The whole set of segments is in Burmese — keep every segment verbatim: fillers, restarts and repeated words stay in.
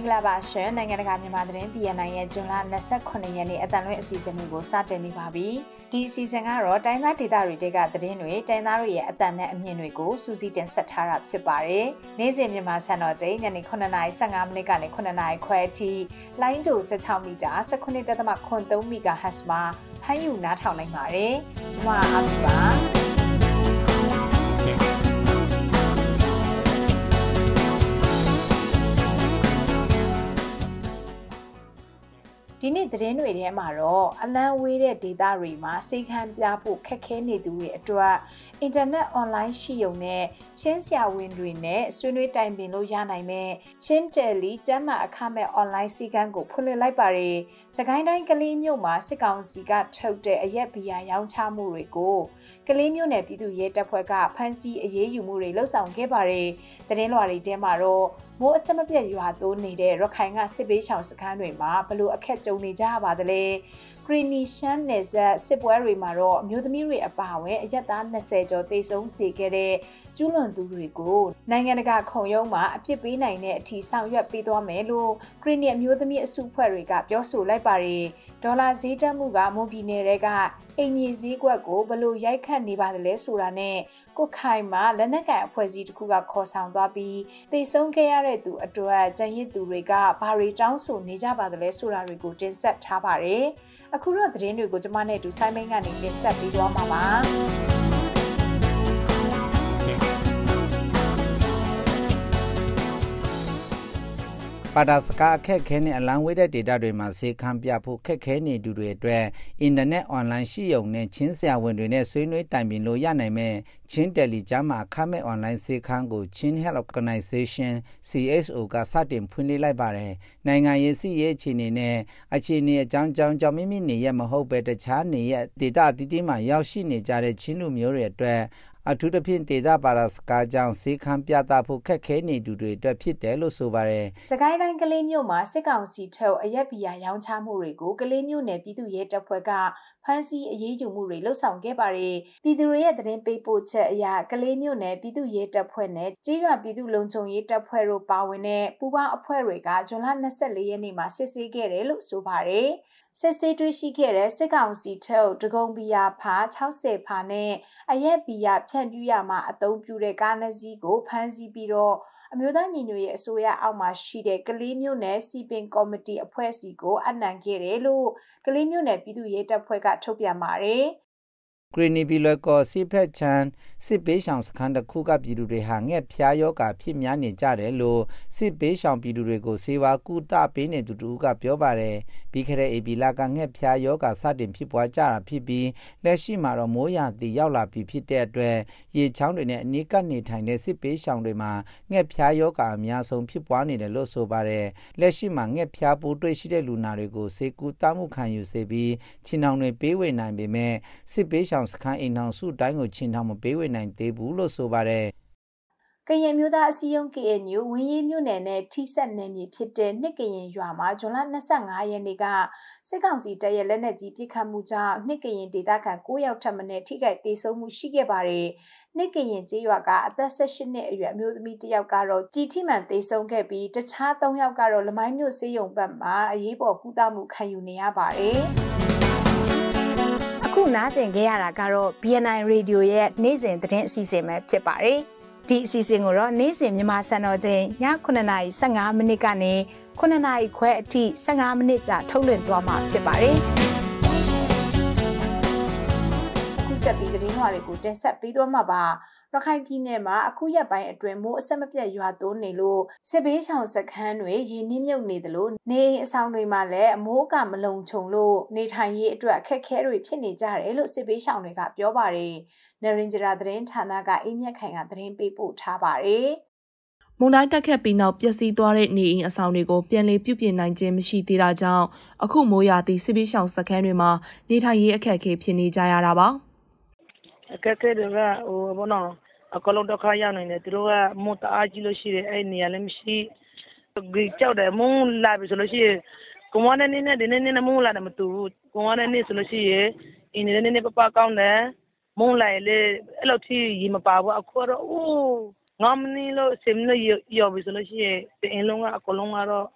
င်္ဂလာပါရှင်နိုင်ငံတကာမြန်မာသတင်း P N I ရဲ့ဇွန်လ၂၈ရက်နေ့အတန်လွင့်အစီအစဉ်ကိုစတင်နေပါပြီ။ဒီအစီအစဉ်ကတော့တိုင်းသားဒေသတွေကသတင်းတွေတိုင်းသားတွေရဲ့အတန်နဲ့အမြင်တွေကိုစူးစီးတင်ဆက်ထားတာဖြစ်ပါတယ်။နေ့စဉ်မြန်မာစံတော်ချိန်ညနေ9:၁၅မိနစ်ကနေ9:နာရီခွဲအထိလိုင်းဒို၁၆မီတာ၁၉.၇၃မီဂါဟတ်ဇ်မှာဖမ်းယူနားထောင်နိုင်ပါတယ်။ကျွန်မအားဖြင့်ပါဒီနေ့သတင်းတွေထဲမှာတော့အလံဝေးတဲ့ဒေသတွေမှာစေခံပြဖို့ခက်ခဲနေသူတွေအတွက်အင်တာနက်အွန်လိုင်းရှိုံနဲ့ချင်းဆရာဝန်တွေနဲ့ဆွေးနွေးတိုင်ပင်လို့ရနိုင်မဲ့ချင်းတယ်လီကျမ်းမာအခမဲ့အွန်လိုင်းစီကံကိုဖွင့်လှစ်လိုက်ပါတယ်။စကိုင်းတိုင်းကလေးမြို့မှာစစ်ကောင်စီကထုတ်တဲ့အရက်ဘီယာရောင်းချမှုတွေကိုကလေးမြို့နယ်ပြည်သူ့ရဲတပ်ဖွဲ့ကဖမ်းဆီးအရေးယူမှုတွေလှုပ်ဆောင်ခဲ့ပါတယ်။သတင်းလွှာတွေထဲမှာတော့မိုးအဆက်မပြတ်ရွာသွန်းနေတဲ့ရခိုင်ကစစ်ပေးရှောင်စခန်းတွေမှာဘလို့အခက်ကြုံနေကြရပါသလဲဂရီနီရှန်နယ်ဇက်စစ်ပွဲတွေမှာတော့အမျိုးသမီးတွေအပါအဝင်အရက်သား၂၀ကျော်သေဆုံးစေခဲ့တဲ့ကျူးလွန်သူတွေကိုနိုင်ငံတကာခုံရုံးမှာအပြစ်ပေးနိုင်တဲ့အထိဆောင်ရွက်ပေးသွားမယ်လို့ဂရီနီအမျိုးသမီးအစုအဖွဲ့တွေကပြောဆိုလိုက်ပါတယ်ဒေါ်လာဈေးတက်မှုကမွန်ပြည်နယ်တွေကအင်ဂျီဈေးကွက်ကိုဘလို့ရိုက်ခတ်နေပါသလဲဆိုတာနဲ့ကိုခိုင်မှာလက်နက်ကန်အဖွဲ့အစည်းတစ်ခုကခေါ်ဆောင်သွားပြီးသေဆုံးခဲ့ရတဲ့သူအတွက်ကြံရစ်သူတွေကဘာတွေတောင်းဆိုနေကြပါသလဲဆိုတာတွေကိုတင်ဆက်ထားပါတယ်။အခုတော့သတင်းတွေကိုကျွန်မနဲ့အတူဆိုင်းမင်းကနေတင်ဆက်ပေးသွားမှာပါ။ပါတာစကားအခက်ခဲနဲ့အလံဝေးတဲ့ဒေတာတွေမှာစေခံပြဖို့ခက်ခဲနေသူတွေအတွက်အင်တာနက်အွန်လိုင်းရှိုံနဲ့ချင်းဆရာဝန်တွေနဲ့ဆွေးနွေးတိုင်ပင်လို့ရနိုင်မဲ့ချင်းတယ်လီကျမ်းမာအခမဲ့အွန်လိုင်းစေခံကိုချင်း Health Organization C S O ကစတင်ဖွင့်လှစ်လိုက်ပါတယ်။နိုင်ငံရေးစီရေးအခြေအနေနဲ့အခြေအနေအကြောင်းကြောင့်ကြောင့်မိမိနေရမဟုတ်ပဲတခြားနေရဒေတာအသီးသီးမှာရောက်ရှိနေကြတဲ့ချင်းလူမျိုးတွေအတွက်အထူးသဖြင့်ဒေသပါရာစကားကြောင့်စေခံပြသဖို့ခက်ခဲနေသူတွေအတွက်ဖြစ်တယ်လို့ဆိုပါတယ်။စကိုင်းတိုင်းကလေးမြို့မှာစစ်ကောင်စီထုတ်အရက်ဘီယာရောင်းချမှုတွေကိုကလေးမြို့နယ်ပြည်သူ့ရဲတပ်ဖွဲ့ကဖမ်းဆီးအရေးယူမှုတွေလှုပ်ဆောင်ခဲ့ပါတယ်။ပြည်သူတွေရဲ့သတင်းပေးပို့ချက်အရကလေးမြို့နယ်ပြည်သူ့ရဲတပ်ဖွဲ့နဲ့ကြေးရွာပြည်သူ့လုံခြုံရေးတပ်ဖွဲ့တို့ပါဝင်တဲ့ပူးပေါင်းအဖွဲ့တွေကဇွန်လ၂၄ရက်နေ့မှာစစ်ဆေးခဲ့တယ်လို့ဆိုပါတယ်။စစ်ဆေးတွေ့ရှိခဲ့တဲ့စစ်ကောင်စီထုတ်ဒဂုံဘီယာဖာ၆၀ဖာနဲ့အရက်ဘီယာဖြန့်ဖြူးရမှာအသုံးပြုတဲ့ကားနှစ်စီးကိုဖမ်းဆီးပြီးတော့အမျိုးသားညီညွတ်ရေးအစိုးရအောက်မှာရှိတဲ့ကလေးမြို့နယ်စီပင်ကော်မတီအဖွဲ့အစည်းကိုအနှံခဲ့တယ်လို့ကလေးမြို့နယ်ပြည်သူ့ရဲတပ်ဖွဲ့ကထုတ်ပြန်ပါတယ်။ဂရီနီဘီလကောစစ်ဖက်ချန်စစ်ပေးဆောင်စခန်းတစ်ခုကပြည်သူတွေဟာငှက်ဖျားယောဂါဖြစ်များနေကြတယ်လို့စစ်ပေးဆောင်ပြည်သူတွေကိုစေဝါကုသပေးနေသူတို့ကပြောပါတယ်ပြီးခဲ့တဲ့အေဘီလာကငှက်ဖျားယောဂါစတင်ဖြစ်ပွားကြတာဖြစ်ပြီးလက်ရှိမှာတော့မိုးရာသီရောက်လာပြီဖြစ်တဲ့အတွက်ရေချောင်းတွေနဲ့အနီးကပ်နေထိုင်တဲ့စစ်ပေးဆောင်တွေမှာငှက်ဖျားယောဂါအများဆုံးဖြစ်ပွားနေတယ်လို့ဆိုပါတယ်လက်ရှိမှာငှက်ဖျားပိုးတွေ့ရှိတဲ့လူနာတွေကိုစေကူတမှုခံယူစေပြီးချင်းအောင်တွေပေးဝေနိုင်ပေမဲ့စစ်ပေးဆောင်စခန်းအိမ်အောင်စုတိုင်းကိုချင်းထောင်မပေးဝေနိုင်သေးဘူးလို့ဆိုပါတယ်ကရင်မျိုးသားအစည်းအရုံး K N U ဝင်းရေးမြို့နယ်နဲ့ထိစပ်နယ်မြေဖြစ်တဲ့နှစ်ကရင်ရွာမှာဇွန်လ၂၅ရက်နေ့ကစစ်ကောင်စီတပ်ရဲ့လက်နက်ကြီးပစ်ခတ်မှုကြောင့်နှစ်ကရင်ဒေသခံ၉ယောက်ထပ်မံထိခိုက်ဒေဆုံးမှုရှိခဲ့ပါတယ်။နှစ်ကရင်ကျေးရွာကအသက်၁၈နှစ်အရွယ်အမျိုးသမီးတစ်ယောက်ကတော့ကြီးထိမှန်ဒေဆုံးခဲ့ပြီးတခြား၃ယောက်ကတော့လမိုင်းမြို့ဆေးရုံဘက်မှာအရေးပေါ်ကုသမှုခံယူနေရပါတယ်။အခုနားဆင်ခဲ့ရတာကတော့ B N I Radio ရဲ့နေ့စဉ်သတင်းအစီအစဉ်ပဲဖြစ်ပါတယ်။ဒီအစီအစဉ်ကိုတော့နေ့စဉ်မြန်မာစံတော်ချိန်ည9:၁၅မိနစ်ကနေ9:နာရီခွဲအထိ၁၅မိနစ်ကြာထုတ်လွှင့်သွားမှာဖြစ်ပါတယ်။အခုဆက်ပြီးသတင်းလွှာတွေကိုတင်ဆက်ပေးသွားမှာပါ။ရခိုင်ပြည်နယ်မှာအခုရက်ပိုင်းအတွင်းမိုးအဆက်မပြတ်ရွာသွန်းနေလို့စစ်ဘေးရှောင်စခန်းတွေရေနစ်မြုပ်နေသလိုနေအိမ်အဆောင်တွေမှာလည်းအမိုးအကာမလုံခြုံလို့နေထိုင်ရေးအတွက်အခက်အခဲတွေဖြစ်နေကြတယ်လို့စစ်ဘေးရှောင်တွေကပြောပါတယ်။နရင်ဂျရာသတင်းဌာနကအိမ်မြက်ခိုင်ကသတင်းပေးပို့ထားပါတယ်။မုန်တိုင်းတက်ခတ်ပြီးနောက်ပျက်စီးသွားတဲ့နေအိမ်အဆောင်တွေကိုပြန်လည်ပြုပြင်နိုင်ခြင်းမရှိသေးတာကြောင့်အခုမိုးရာသီစစ်ဘေးရှောင်စခန်းတွေမှာနေထိုင်ရေးအခက်အခဲဖြစ်နေကြရတာပါ။အခက်အခဲတွေကဟိုဘောနော်အကလုံးတော့ခါရနိုင်တယ်သူတို့ကမုတ်တအားကြီးလို့ရှိတယ်အဲ့နေရာလည်းမရှိဒီကြောက်တယ်မုန်းလာပြီဆိုလို့ရှိရင်ကွန်ဝါနဲ့နင်းနဲ့ဒီနေ့နဲ့မုန်းလာတယ်မတူဘူးကွန်ဝါနဲ့နင်းဆိုလို့ရှိရင်အင်းနေနေပပကောင်းတယ်မုန်းလိုက်လေအဲ့လိုထိရေမပါဘူးအခုတော့အိုးငါမနီလို့စင်လို့ရော်ပြီဆိုလို့ရှိရင်အင်းလုံးကအကလုံးကတော့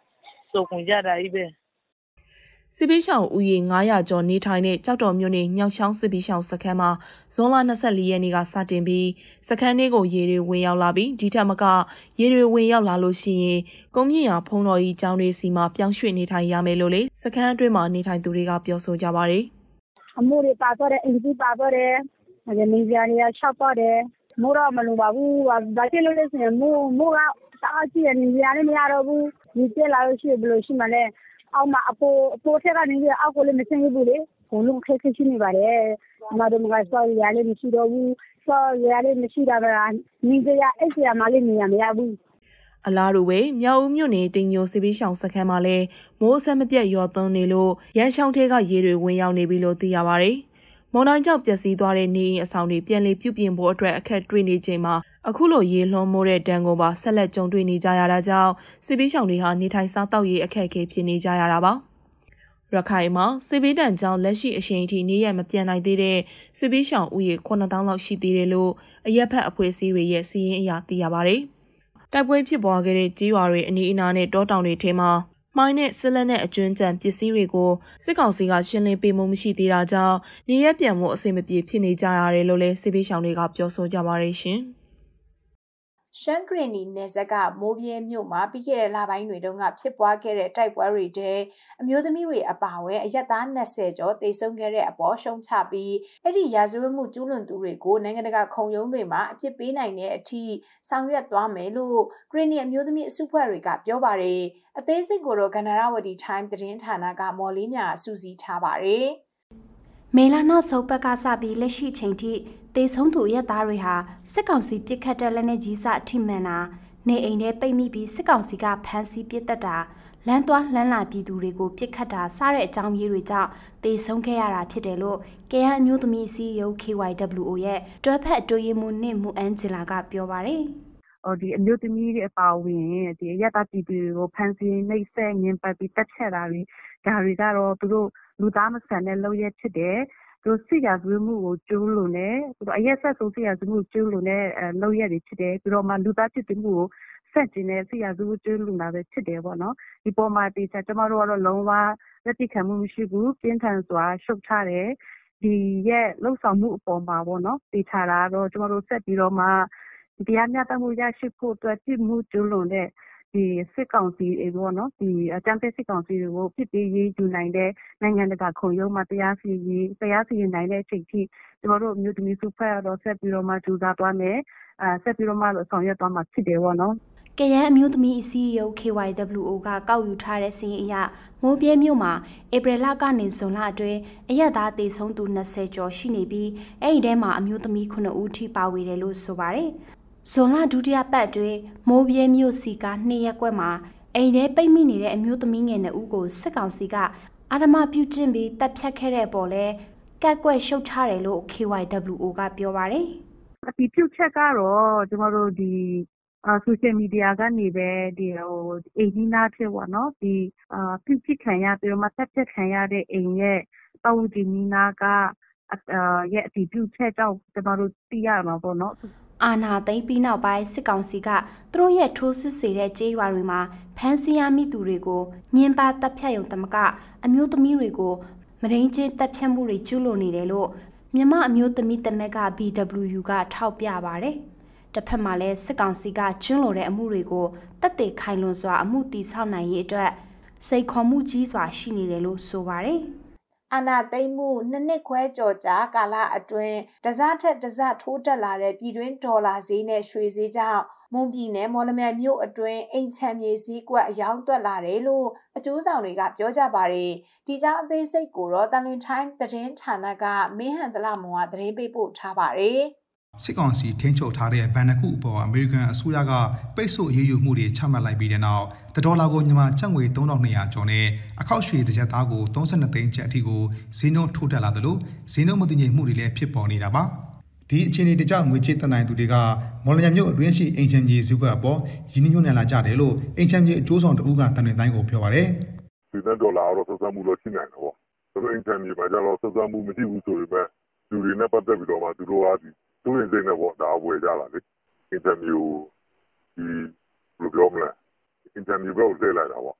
စုံကုန်ကြတာကြီးပဲစစ်ပေးရှောင်ဦးရေnine hundredကျော်နေထိုင်တဲ့ကြောက်တော်မြို့နယ်ညောင်ချောင်းစစ်ပေးရှောင်စခန်းမှာဇွန်လtwenty-fourရက်နေ့ကစတင်ပြီးစခန်းလေးကိုရေတွေဝင်ရောက်လာပြီးဒီထက်မကရေတွေဝင်ရောက်လာလို့ရှိရင်ကုန်းမြင့်ရာဖုံတော်ကြီးကျောင်းတွေစီမှာပြောင်းရွှေ့နေထိုင်ရမယ်လို့လေစခန်းအတွင်းမှာနေထိုင်သူတွေကပြောဆိုကြပါတယ်အမှုတွေပါတော့တဲ့အင်ဂျီပါတော့တယ်။နေကြနေရချတော့တယ်။မိုးတော့မလိုပါဘူး။ဘာဖြစ်လို့လဲဆိုရင်မိုးမိုးကအားကြီးနေကြရတယ်မရတော့ဘူး။ဒီကျလာလို့ရှိဘယ်လိုရှိမှလဲ။အောက်မှာအပေါ်အပေါ်ထက်ကနေပြီးအောက်ကိုလည်းမဆင်းဘူးလေ။ဘုံလုံးခက်ခဲရှိနေပါတယ်။အမတို့ကစောရရလေးမရှိတော့ဘူး။စောရရလေးမရှိတာကနေကြရအဲ့ကြရမှလည်းနေရမရဘူးအလားတူပဲမြောက်ဦးမြို့နယ်တင်ညိုစစ်ပေးရှောင်စခန်းမှာလည်းမိုးဆက်မပြတ်ရွာသွန်းနေလို့ရန်ရှောင်းထဲကရေတွေဝင်ရောက်နေပြီလို့သိရပါတယ်။မွန်တိုင်းကြောင့်ပျက်စီးသွားတဲ့နေအိမ်အဆောင်တွေပြန်လည်ပြုပြင်ဖို့အတွက်အခက်တွေ့နေချိန်မှာအခုလိုရေလွှမ်းမိုးတဲ့ဒဏ်ကိုပါဆက်လက်ကြုံတွေ့နေကြရတာကြောင့်စစ်ပေးရှောင်တွေဟာနေထိုင်စားသောက်ရေးအခက်အခဲဖြစ်နေကြရတာပါ။ရခိုင်မှာစစ်ပေးတံကြောင့်လက်ရှိအချိန်အထိနေရမပြန်နိုင်သေးတဲ့စစ်ပေးရှောင်ဦးရေnine thousandလောက်ရှိသေးတယ်လို့အရက်ဖက်အဖွဲ့အစည်းတွေရဲ့စီးရင်အရာသိရပါတယ်။တိုက်ပွဲဖြစ်ပွားခဲ့တဲ့ကြေးရွာတွေအနီးအနားနဲ့တောတောင်တွေထဲမှာမိုင်းနဲ့ဆက်လက်နဲ့အကျွမ်းကြံပစ္စည်းတွေကိုစစ်ကောင်စီကရှင်းလင်းပေးမှုမရှိသေးတာကြောင့်နေရပြန်မှုအဆင်မပြေဖြစ်နေကြရတယ်လို့လည်းစစ်ပေးရှောင်တွေကပြောဆိုကြပါရရှင်။ရှမ်းဂရနီနယ်စပ်ကမိုးပြဲမြို့မှာပြီးခဲ့တဲ့လပိုင်းတွေတုန်းကဖြစ်ပွားခဲ့တဲ့တိုက်ပွဲတွေတဲ့အမျိုးသမီးတွေအပါအဝင်အရက်သားtwentyကျော်တေဆုံးခဲ့တဲ့အပေါ်ရှုံချပြီးအဲ့ဒီရာဇဝတ်မှုကျူးလွန်သူတွေကိုနိုင်ငံတကာခုံရုံးတွေမှာအပြစ်ပေးနိုင်တဲ့အထိဆောင်ရွက်သွားမယ်လို့ဂရနီအမျိုးသမီးအစုအဖွဲ့တွေကပြောပါတယ်အသေးစိတ်ကိုတော့ကန္နာရဝတီ Time သတင်းဌာနကမော်လေးမြစူးစီးထားပါတယ်မေလာနောက်ဆုံးပတ်ကစပြီးလက်ရှိချိန်ထိတေဆုံးသူရက်သားတွေဟာစစ်ကောင်စီပစ်ခတ်တဲ့လက်နက်ကြီးစအထိမှန်တာနေအိမ်ထဲပိတ်မိပြီးစစ်ကောင်စီကဖမ်းဆီးပစ်တက်တာလမ်းသွားလမ်းလာပြည်သူတွေကိုပစ်ခတ်တာစတဲ့အကြောင်းရင်းတွေကြောင့်တေဆုံးခဲ့ရတာဖြစ်တယ်လို့ကေအန်အမျိုးသမီးစီယို K Y W O ရဲ့တွဲဖက်အတွင်းရေးမှူးနှင့်မူအန်ဂျလာကပြောပါတယ်ဟိုဒီအမျိုးသမီးတွေအပါအဝင်ဒီရက်သားပြည်သူတွေကိုဖမ်းဆီးနှိပ်စက်ညှဉ်းပန်းပြီးတပ်ဖြတ်တာတွေဒါတွေကတော့သူတို့လူသားမဆန်တဲ့လုပ်ရဖြစ်တယ်သူစစ်ရာဇဝတ်မှုကိုကျူးလွန်တယ်သူတို့အရက်ဆက်ဆုံးစစ်ရာဇဝတ်မှုကျူးလွန်တဲ့လုပ်ရတွေဖြစ်တယ်ပြီးတော့မှလူသားဖြစ်မှုကိုဆက်ကျင်တဲ့စစ်ရာဇဝတ်ကျူးလွန်တာပဲဖြစ်တယ်ပေါ့နော်ဒီပေါ်မှာတေချာကျမတို့ကတော့လုံးဝလက်တိခံမှုမရှိဘူးပြင်းထန်စွာရှုတ်ချတယ်ဒီရဲ့လှုပ်ဆောင်မှုအပေါ်မှာပေါ့နော်တေချာတာတော့ကျမတို့ဆက်ပြီးတော့မှတရားမျှတမှုရရှိဖို့အတွက်ပြည်မှုကျူးလွန်တဲ့ဒီစစ်ကောင်စီတွေပေါ့နော်ဒီအကြမ်းဖက်စစ်ကောင်စီတွေကိုဖြစ်ပြီးရေးယူနိုင်တဲ့နိုင်ငံတကာခုံရုံးမှာတရားစီရင်တရားစီရင်နိုင်တဲ့အချိန်ထိကျမတို့အမျိုးသမီးစုဖွဲ့ရတော့ဆက်ပြီးတော့မှကြိုးစားသွားမယ်အဲဆက်ပြီးတော့မှဆောင်ရွက်သွားမှာဖြစ်တယ်ပေါ့နော်ကရန်အမျိုးသမီးအစည်းအရုံး K Y W O ကကောက်ယူထားတဲ့စီးရင်အရမိုးပြဲမြို့မှာဧပြီလကနေဇွန်လအတွင်းအရက်သားတေဆုံးသူtwentyကျော်ရှိနေပြီးအဲ့ဒီထဲမှာအမျိုးသမီးnineဦးထိပါဝင်တယ်လို့ဆိုပါတယ်ဇွန်လဒုတိယပတ်အတွင်းမိုးပြဲမြို့စီကနှစ်ရက်ကွက်မှာအိမ်ထဲပိတ်မိနေတဲ့အမျိုးသမီးငယ်နှစ်ဦးကိုစစ်ကောင်စီကအာဓမပြုကျင့်ပြီးတပ်ဖြတ်ခဲ့တဲ့ပေါ်လဲကက်ကွက်ရှုတ်ချတယ်လို့ K Y W O ကပြောပါတယ်အတီးပြုတ်ချက်ကတော့ကျမတို့ဒီအာဆိုရှယ်မီဒီယာကနေပဲဒီဟိုအိမ်ကြီးနားဖြစ်ပေါ့နော်ဒီအာပြုတ်ဖြစ်ခံရပြီးတော့မှတပ်ဖြတ်ခံရတဲ့အိမ်ရဲ့တောက်ဒီနီနာကအာရဲ့အတီးပြုတ်ချက်ကြောင့်ကျမတို့သိရမှာပေါ့နော်အာနာသိမ့်ပြီးနောက်ပိုင်းစစ်ကောင်စီကသူတို့ရဲ့ထိုးစစ်စေတဲ့ကြေးရွာတွေမှာဖမ်းဆီးရမိသူတွေကိုညှဉ်းပန်းတပ်ဖြတ်ရုံတမကအမျိုးသမီးတွေကိုမရင်းချင်းတပ်ဖြတ်မှုတွေကျူးလွန်နေတယ်လို့မြန်မာအမျိုးသမီးတမက်က B W U ကထောက်ပြပါတယ်။တစ်ဖက်မှာလည်းစစ်ကောင်စီကကျွလွန်တဲ့အမှုတွေကိုတပ်တေခိုင်လွန်စွာအမှုတီဆောက်နိုင်ရေးအတွက်စိတ်ခေါ်မှုကြီးစွာရှိနေတယ်လို့ဆိုပါတယ်။အာနာသိမ့်မှုနှစ်နှစ်ခွဲကြော်ကြာကာလအတွင်းတစားထက်တစားထိုးတက်လာတဲ့ပြည်တွင်းဒေါ်လာဈေးနဲ့ရွှေဈေးကြောင့်မွန်ပြည်နယ်မော်လမြိုင်မြို့အတွင်းအိမ်ချမ်းမြေဈေးကွက်အယောင်သွက်လာတယ်လို့အကျိုးဆောင်တွေကပြောကြပါတယ်ဒီကြောင့်အသေးစိတ်ကိုတော့တန်လွင် Time သတင်းဌာနကမင်းဟန်တလမွန်ကသတင်းပေးပို့ထားပါတယ်စစ်ကောင်စီထိန်းချုပ်ထားတဲ့ဘဏ်တစ်ခုအပေါ်အမေရိကန်အစိုးရကပိတ်ဆို့အရေးယူမှုတွေချမှတ်လိုက်ပြီးတဲ့နောက်ဒေါ်လာကိုမြန်မာကျပ်ငွေthree thousand two hundredကျော်နဲ့အခောက်ရွှေတစ်ရက်သားကိုthirty-twoသိန်းကျပ်အထိကိုဈေးနှုန်းထိုးတက်လာသလိုဈေးနှုန်းမတည်ငြိမ်မှုတွေလည်းဖြစ်ပေါ်နေတာပါဒီအခြေအနေတကြငွေချေးတက်နိုင်သူတွေကမော်လမြိုင်မြို့အတွင်းရှိအင်ချမ်ကြီးစုကအပေါ်ရင်းနှီးမြှုပ်နှံလာကြတယ်လို့အင်ချမ်ကြီးအကျိုးဆောင်တဦးကတန်လွင်တိုင်းကိုပြောပါတယ်ဒီဒေါ်လာတော့ဆက်စပ်မှုလို့ရှိနိုင်တယ်ပေါ့ဒါပေမဲ့အင်ချမ်ကြီးမှာကျတော့ဆက်စပ်မှုမရှိဘူးဆိုပေမဲ့လူတွေနဲ့ပတ်သက်ပြီးတော့မှသူတို့ကဒီသူ့ရင်စိတ်နဲ့ပေါ့ဒါအဝယ်ကြလာလေအင်တာဗျူးဒီဘယ်လိုပြောမလဲအင်တာဗျူးကိုထည့်လိုက်တာပေါ့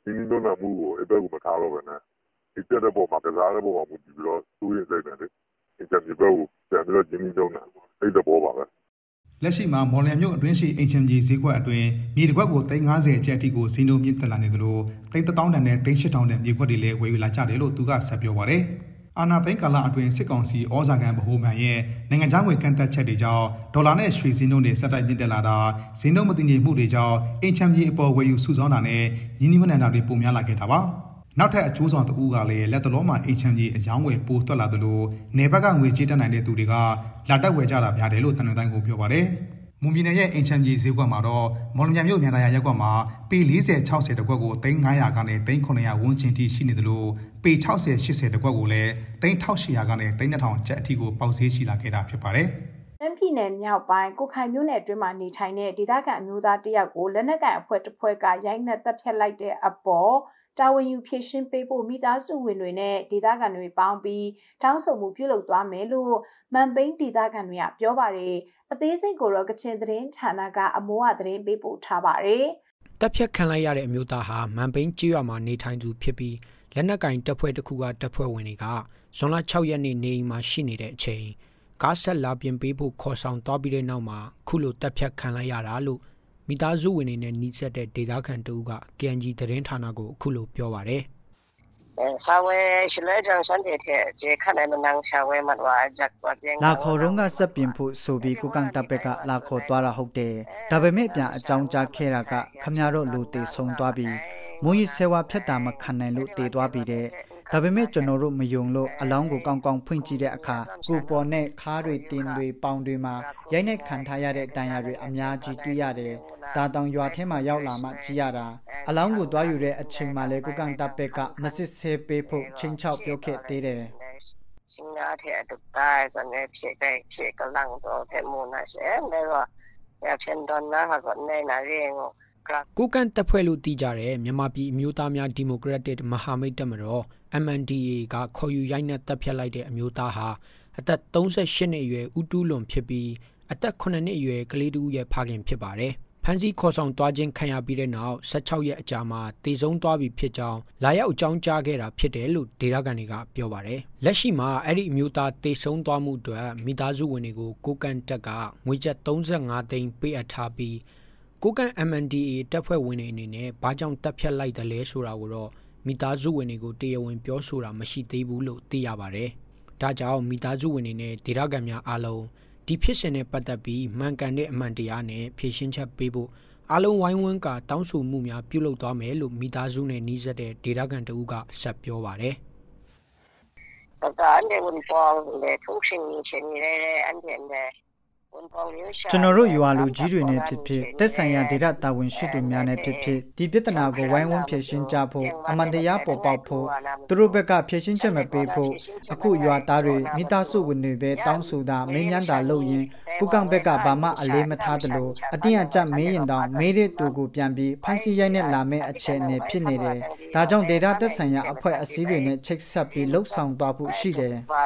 ဒီနည်းတော့မှုကိုအပဲကိုမထားတော့ဘဲနဲ့ဒီတက်တဲ့ပုံမှာကစားတဲ့ပုံမှာမူတည်ပြီးတော့သူ့ရဲ့စိတ်နဲ့လေအင်ဂျင်နီယာဘက်ကိုပြန်ပြီးတော့ဂျင်းကြီးတုံးတာအဲ့ဒါပေါ်ပါပဲလက်ရှိမှာမော်လမြိုင်မြို့အတွင်းရှိအင်ချမ်ကြီးဈေးကွက်အတွင်းမြေတစ်ခွက်ကိုသိန်း၅၀ကျပ်အထိကိုဈေးနှုန်းမြင့်တက်လာနေသလိုသိန်းတစ်သောင်းတန်နဲ့သိန်းရှစ်ထောင်တန်မြေခွက်တွေလည်းဝယ်ယူလာကြတယ်လို့သူကဆက်ပြောပါတယ်။အာဏာသိမ်းကာလအတွင်းစစ်ကောင်စီဩဇာခံဗဟိုမှန်ရဲ့နိုင်ငံခြားငွေကန့်သတ်ချက်တွေကြောင့်ဒေါ်လာနဲ့ရွှေဈေးနှုန်းတွေဆက်တိုက်မြင့်တက်လာတာဈေးနှုန်းမတည်ငြိမ်မှုတွေကြောင့်အင်ချမ်ကြီးအပေါ်ဝယ်ယူစုဆောင်းတာနဲ့ရင်းနှီးမြှုပ်နှံတာတွေပိုများလာခဲ့တာပါ။နောက်ထပ်အကျိုးဆောင်တဦးကလည်းလက်တလုံးမှာအင်ချမ်ကြီးအယောင်းဝယ်ပိုတွက်လာသလိုနေဘက်ကငွေကြေးတက်နိုင်တဲ့သူတွေကလာတက်ဝယ်ကြတာများတယ်လို့တန်တိုင်းကိုပြောပါတယ်။မွန်ပြည်နယ်ရဲ့အင်ချမ်ကြီးဈေးကွက်မှာတော့မော်လမြိုင်မြို့မြန်သာယာရပ်ကွက်မှာပေ၄၀ ၆၀တကွက်ကိုသိန်း၅၀၀ကနေသိန်း၇၀၀ဝန်းကျင်ထိရှိနေသလိုပေ၆၀ ၈၀တကွက်ကိုလည်းသိန်း၁၈၀၀ကနေသိန်း၂၀၀၀ကျပ်အထိကိုပေါက်ဈေးရှိလာခဲ့တာဖြစ်ပါတယ်။ရှမ်းပြည်နယ်မြောက်ပိုင်းကိုခိုင်မြို့နယ်အတွင်းမှာနေထိုင်တဲ့ဒေသခံအမျိုးသားတယောက်ကိုလက်နက်ကိုင်အဖွဲ့တစ်ဖွဲ့ကရိုက်နှက်တပ်ဖြတ်လိုက်တဲ့အပေါ်တာဝန်ယူဖြည့်ရှင်းပေးဖို့မိသားစုဝင်တွေနဲ့ဒေသခံတွေပေါင်းပြီးတောင်းဆိုမှုပြုလုပ်သွားမယ်လို့မန်ပိန်းဒေသခံတွေကပြောပါတယ်။အသေးစိတ်ကိုတော့ကချင်သတင်းဌာနကအမိုးအသတင်းပေးပို့ထားပါတယ်။တပ်ဖြတ်ခံလိုက်ရတဲ့အမျိုးသားဟာမန်ပိန်းကျေးရွာမှာနေထိုင်သူဖြစ်ပြီးလက်နက်ကင်တပ်ဖွဲ့တစ်ခုကတပ်ဖွဲ့ဝင်တွေကဇွန်လ၆ရက်နေ့နေအိမ်မှာရှိနေတဲ့အချိန်ကားဆက်လာပြင်ပေးဖို့ခေါ်ဆောင်သွားပြီးတဲ့နောက်မှာခုလိုတပ်ဖြတ်ခံလိုက်ရတာလို့မိသားစုဝင်တွေနဲ့နှိစက်တဲ့ဒေသခံတူက K N G သတင်းဌာနကိုအခုလိုပြောပါတယ်။စာဝဲရှလဲကြောင့်စံတဲ့ကျေခနဲ့မနန်းစာဝဲမတ်ဝါဂျက်ဝတ်ရင်လာခေါ်ရုံးကစက်ပြင်ဖို့ဆိုပြီးကုကန်တပ်ဘက်ကလာခေါ်သွားတာဟုတ်တယ်။ဒါပေမဲ့ပြန်အကြောင်းကြားခဲ့တာကခမရတို့လူတေဆုံးသွားပြီးမွေးဆဲဝါဖြတ်တာမခံနိုင်လို့တေသွားပြီးတဲ့ဒါပေမဲ့ကျွန်တော်တို့မယုံလို့အလောင်းကိုကောင်းကောင်းဖွင့်ကြည့်တဲ့အခါကိုပေါ်နဲ့ခါးတွေတင်းတွေပေါင်တွေမှာရိုက်နှက်ခံထားရတဲ့တန်ရာတွေအများကြီးတွေ့ရတယ်။ဒါတောင်ရွာထဲမှာရောက်လာမှကြည့်ရတာအလောင်းကိုတွားယူတဲ့အချိန်မှလည်းကိုကန်တပ်ဘက်ကမစစ်ဆေးပေးဖို့ချင်းချောက်ပြောခဲ့သေးတယ်။ရှင်နာတဲ့တူတိုင်းဆိုနေဖြစ်တဲ့ဖြစ်ကလန်တော့တဲ့မနာရှဲနေတော့ရဖြစ်တော့နာကနေနာရင်ကိုကန်တပ်ဖွဲ့လို့တည်ကြတဲ့မြန်မာပြည်အမျိုးသားများဒီမိုကရက်တစ်မဟာမိတ်တပ်မတော် M N D A ကခေါ်ယူရိုက်နှက်တပ်ဖြတ်လိုက်တဲ့အမျိုးသားဟာအသက်၃၈နှစ်အရွယ်ဦးတူးလွန်ဖြစ်ပြီးအသက်၉နှစ်အရွယ်ကလေးတူရဲ့ဖခင်ဖြစ်ပါတယ်။ဖမ်းဆီးခေါ်ဆောင်သွားခြင်းခံရပြီးတဲ့နောက်၁၆ရက်အကြာမှာတေဆုံးသွားပြီဖြစ်ကြောင်းလာရောက်အကြောင်းကြားခဲ့တာဖြစ်တယ်လို့ဒေသခံတွေကပြောပါတယ်။လက်ရှိမှာအဲ့ဒီအမျိုးသားတေဆုံးသွားမှုအတွက်မိသားစုဝင်တွေကိုကိုကန်တပ်ကငွေကျပ်၃၅သိန်းပေးအပ်ထားပြီးကိုကန် M N D A တပ်ဖွဲ့ဝင်တွေအနေနဲ့ဘာကြောင့်တပ်ဖြတ်လိုက်တယ်လဲဆိုတာကိုတော့မိသားစုဝင်တွေကိုတရားဝင်ပြောဆိုတာမရှိသေးဘူးလို့သိရပါတယ်။ဒါကြောင့်မိသားစုဝင်တွေနဲ့ဒေသခံများအားလုံးဒီဖြစ်စဉ်နဲ့ပတ်သက်ပြီးမှန်ကန်တဲ့အမှန်တရားနဲ့ဖြေရှင်းချက်ပေးဖို့အားလုံးဝိုင်းဝန်းကတောင်းဆိုမှုများပြုလုပ်သွားမယ်လို့မိသားစုနဲ့နှီးစပ်တဲ့ဒေသခံတဦးကဆက်ပြောပါတယ်။ဒါအနေနဲ့ပေါ်လေထုံးရှင်ရှင်ရဲ့အန်တဲ့ကျွန်တော်တို့ရွာလူကြီးတွေနဲ့ဖြစ်ဖြစ်သက်ဆိုင်ရာဒေသတာဝန်ရှိသူများနဲ့ဖြစ်ဖြစ်ဒီပြဿနာကိုဝိုင်းဝန်းဖြေရှင်းကြဖို့အမှန်တရားပေါ်ပေါက်ဖို့သူတို့ဘက်ကဖြေရှင်းချက်မပေးဖို့အခုရွာသားတွေမိသားစုဝင်တွေပဲတောင်းဆိုတာမင်းမြန်းတာလုပ်ရင်ကုကောင်ဘက်ကဘာမှအလေးမထားသလိုအတင်းအကျပ်မင်းရင်တောင်မေးတဲ့သူကိုပြန်ပြီးဖမ်းဆီးရိုက်နဲ့လာမယ့်အခြေအနေဖြစ်နေတယ်။ဒါကြောင့်ဒေသသက်ဆိုင်ရာအဖွဲ့အစည်းတွေနဲ့ချိတ်ဆက်ပြီးလှုပ်ဆောင်သွားဖို့ရှိတယ်။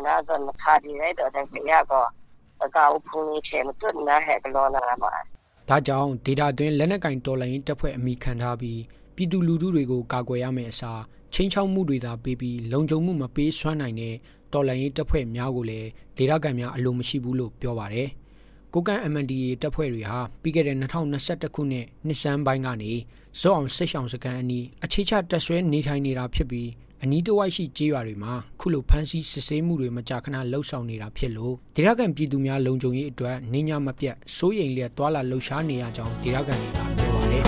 အကောက်ဖုန်ချေမတွနာဟဲကလောနာပါဒါကြောင့်ဒေတာတွင်လက်နက်ကင်တော်လှန်ရေးတပ်ဖွဲ့အမိခံထားပြီးပြည်သူလူထုတွေကိုကာကွယ်ရမယ့်အစားချင်းချောက်မှုတွေသာပေးပြီးလုံခြုံမှုမပေးစွမ်းနိုင်တဲ့တော်လှန်ရေးတပ်ဖွဲ့များကိုလည်းဒေတာကန်များအလိုမရှိဘူးလို့ပြောပါတယ်။ကိုကန် M N D A တပ်ဖွဲ့တွေဟာပြီးခဲ့တဲ့၂၀၂၁ခုနှစ်နှစ်ဆန်းပိုင်းကနေဇော့အောင်စစ်ဆောင်စကန်အနီးအခြေချတပ်ဆွဲနေထိုင်နေတာဖြစ်ပြီးအနီးတစ်ဝိုက်ရှိကျေးရွာတွေမှာခုလိုဖမ်းဆီးစစ်ဆေးမှုတွေမကြာခဏလှုပ်ဆောင်နေတာဖြစ်လို့ဒေသခံပြည်သူများလုံခြုံရေးအတွက်နေညမပြတ်စိုးရိမ်လျက်တွာလာလှုပ်ရှားနေရကြောင်းဒေသခံတွေကပြောပါတယ်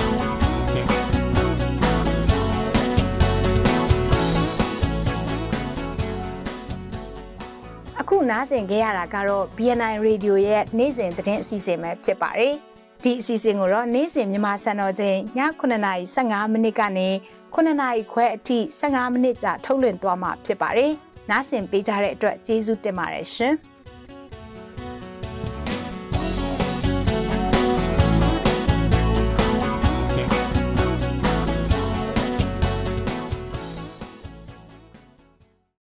အခုနားဆင်ခဲ့ရတာကတော့ B N I Radio ရဲ့နေ့စဉ်သတင်းအစီအစဉ်ပဲဖြစ်ပါတယ်ဒီအစီအစဉ်ကိုတော့နေ့စဉ်မြန်မာစံတော်ချိန်ညခုနှစ်နာရီ၁၅မိနစ်ကနေခုနှစ်နာရီခွဲအထိ၁၅မိနစ်ကြာထုတ်လွှင့်သွားမှာဖြစ်ပါတယ်။နားဆင်ပေးကြတဲ့အတွက်ကျေးဇူးတင်ပါတယ်ရှင်။